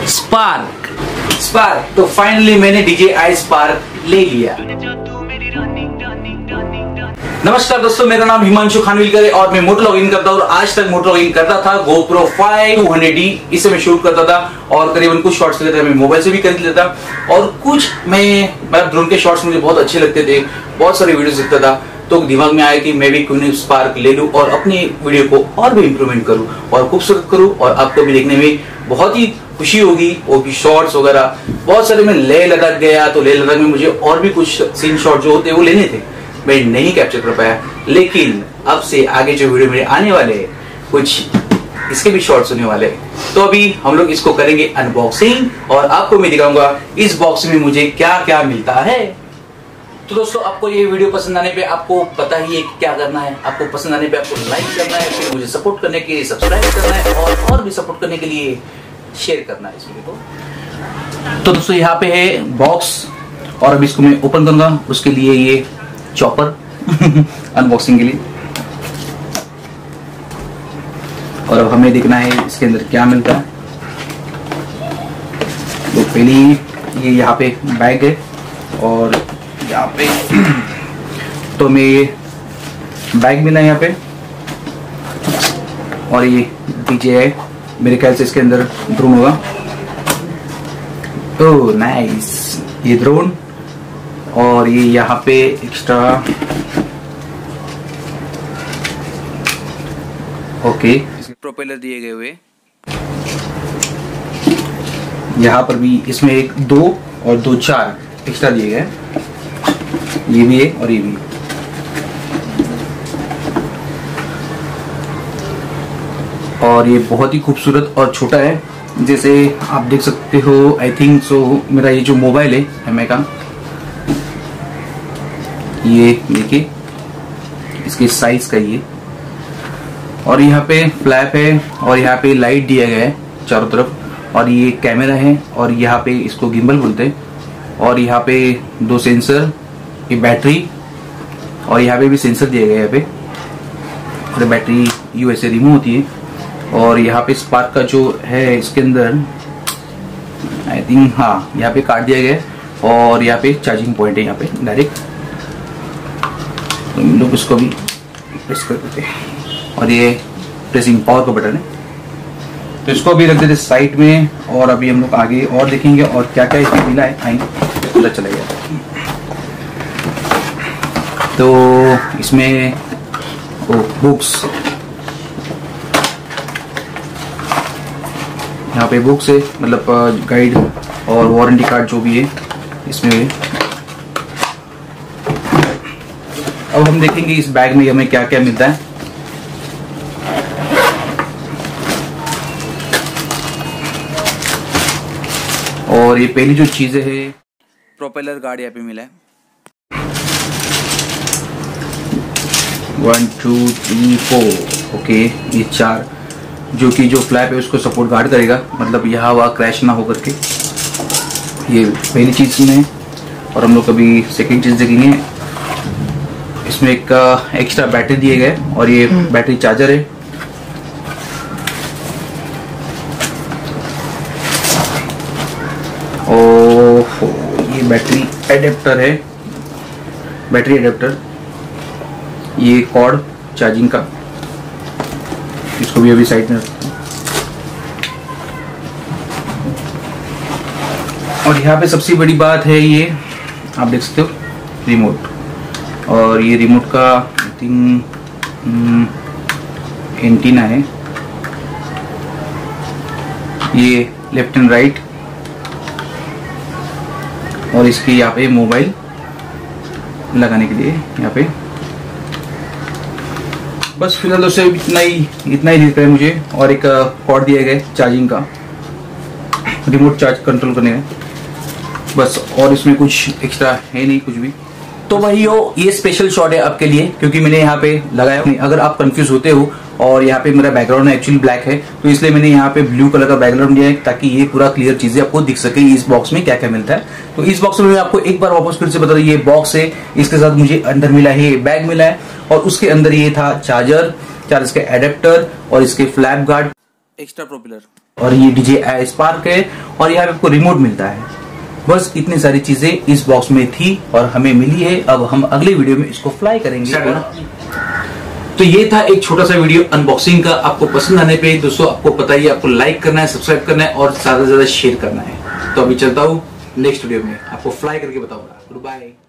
Spark तो finally मैंने DJI spark ले लिया। नमस्कार दोस्तों, मेरा नाम हिमांशु खानविलकर है और मैं मोटो लॉगिन करता हूँ और आज तक मोटो लॉगिन करता था GoPro 5 200D, इससे मैं शूट करता था और करीबन कुछ शॉट्स लेता था मैं मोबाइल से भी कर लेता था और कुछ मैं ड्रोन के शॉट्स मुझे बहुत अच्छे लगते थे, बहुत सारे वीडियोस देखता था। तो दिमाग में आया कि मैं भी क्यों नहीं स्पार्क ले लूं और अपनी वीडियो को और भी इम्प्रूवमेंट करूं और खूबसूरत करूं और आपको भी देखने में बहुत ही खुशी होगी। वो भी शॉट्स वगैरह बहुत सारे, मैं लेह लद्दाख गया तो लेह लद्दाख में मुझे और भी कुछ सीन शॉट जो होते वो लेने थे, मैं नहीं कैप्चर कर पाया। लेकिन अब से आगे जो वीडियो मेरे आने वाले कुछ इसके भी शॉट्स होने वाले, तो अभी हम लोग इसको करेंगे अनबॉक्सिंग और आपको मैं दिखाऊंगा इस बॉक्स में मुझे क्या क्या मिलता है। तो दोस्तों, आपको ये वीडियो पसंद आने पे आपको पता ही है क्या करना है। आपको पसंद आने पे आपको लाइक करना है, फिर मुझे सपोर्ट करने के लिए सब्सक्राइब करना है और भी सपोर्ट करने के लिए शेयर करना है इस वीडियो को। तो दोस्तों, यहाँ पे है बॉक्स और अभी इसको मैं ओपन करूंगा, उसके लिए ये चॉपर अनबॉक्सिंग के लिए। और अब हमें देखना है इसके अंदर क्या मिलता है। तो पहली ये यहाँ पे बैग है और यहाँ पे तो मैं ये बैग मिला है यहाँ पे और ये DJI, मेरे ख्याल से इसके अंदर ड्रोन होगा। ओह नाइस, ये ड्रोन और ये यहाँ पे एक्स्ट्रा ओके प्रोपेलर दिए गए हुए। यहाँ पर भी इसमें 1 2 और 2 4 एक्स्ट्रा दिए गए, ये भी है और ये भी। और ये बहुत ही खूबसूरत और छोटा है, जैसे आप देख सकते हो। आई थिंक सो मेरा ये जो मोबाइल है MI का, ये देखिए इसके साइज का ये। और यहाँ पे फ्लैप है और यहाँ पे लाइट दिया गया है चारों तरफ और ये कैमरा है और यहाँ पे इसको गिम्बल बोलते हैं। और यहाँ पे 2 सेंसर, ये बैटरी और यहाँ पे भी सेंसर दिया गया है यहाँ पे। और बैटरी USA रिमूव होती है और यहाँ पे स्पार्क का जो है इसके अंदर आई थिंक हाँ यहाँ पे काट दिया गया है और यहाँ पे चार्जिंग पॉइंट है यहाँ पे डायरेक्ट। तो हम लोग इसको भी प्रेस कर देते हैं और ये प्रेसिंग पावर का बटन है, तो इसको भी रख देते साइड में। और अभी हम लोग आगे और देखेंगे और क्या क्या इसमें मिला है, आएंगे पता चलेगा। तो इसमें बुक्स, यहाँ पे बुक्स है, मतलब गाइड और वारंटी कार्ड जो भी है इसमें है। अब हम देखेंगे इस बैग में हमें क्या क्या मिलता है। और ये पहली जो चीजें है, प्रोपेलर गार्ड यहाँ पे मिला है। 1 2 3 4 ओके, ये 4 जो कि जो फ्लैप है उसको सपोर्ट गार्ड करेगा, मतलब यहाँ वहाँ क्रैश ना हो करके। ये पहली चीज में। और हम लोग अभी सेकेंड चीज देखेंगे। इसमें एक एक्स्ट्रा बैटरी दिए गए और ये बैटरी चार्जर है। ये बैटरी एडेप्टर है, बैटरी एडेप्टर। ये कॉर्ड चार्जिंग का, इसको भी अभी साइड में रखते हैं। और यहाँ पे सबसे बड़ी बात है, ये आप देख सकते हो रिमोट। और ये रिमोट का आई थिंक एंटीना है, ये लेफ्ट एंड राइट। और इसके यहाँ पे मोबाइल लगाने के लिए यहाँ पे। बस फिलहाल दोस्तों इतना ही दिख रहा है मुझे। और एक कॉर्ड दिया गया है चार्जिंग का, रिमोट चार्ज कंट्रोल करने में, बस। और इसमें कुछ एक्स्ट्रा है नहीं कुछ भी। तो वही हो, ये स्पेशल शॉट है आपके लिए क्योंकि मैंने यहाँ पे लगाया। अगर आप कंफ्यूज होते हो और यहाँ पे मेरा बैकग्राउंड एक्चुअली ब्लैक है, तो इसलिए मैंने यहाँ पे ब्लू कलर का बैकग्राउंड दिया है ताकि ये पूरा क्लियर चीजें आपको दिख सके इस बॉक्स में क्या क्या मिलता है। तो इस बॉक्स में मैं आपको एक बार वापस फिर से बता दूं, ये बॉक्स है, इसके साथ मुझे अंदर मिला है बैग मिला है और उसके अंदर ये था चार्जर, इसके एडेप्टर और इसके फ्लैप गार्ड, एक्स्ट्रा प्रोपेलर और ये DJI Spark है और यहाँ पे आपको रिमोट मिलता है। बस इतनी सारी चीजें इस बॉक्स में थी और हमें मिली है। अब हम अगले वीडियो में इसको फ्लाई करेंगे। तो ये था एक छोटा सा वीडियो अनबॉक्सिंग का। आपको पसंद आने पे दोस्तों आपको पता ही, आपको लाइक करना है, सब्सक्राइब करना है और ज्यादा से ज्यादा शेयर करना है। तो अभी चलता हूँ नेक्स्ट वीडियो में, आपको फ्लाई करके बताऊंगा। Good bye.